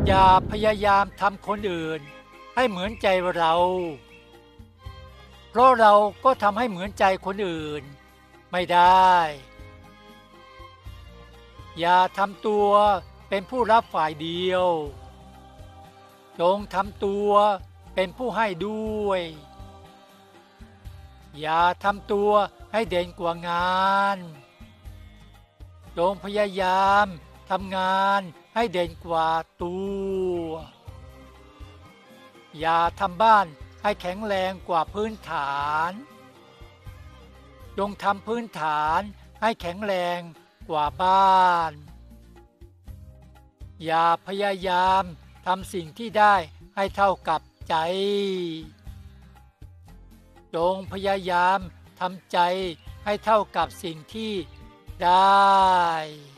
อย่าพยายามทำคนอื่นให้เหมือนใจเราเพราะเราก็ทำให้เหมือนใจคนอื่นไม่ได้อย่าทำตัวเป็นผู้รับฝ่ายเดียวจงทำตัวเป็นผู้ให้ด้วยอย่าทำตัวให้เด่นกว่างานจงพยายามทำงานให้เด่นกว่าตัวอย่าทำบ้านให้แข็งแรงกว่าพื้นฐานจงทำพื้นฐานให้แข็งแรงกว่าบ้านอย่าพยายามทำสิ่งที่ได้ให้เท่ากับใจจงพยายามทำใจให้เท่ากับสิ่งที่ได้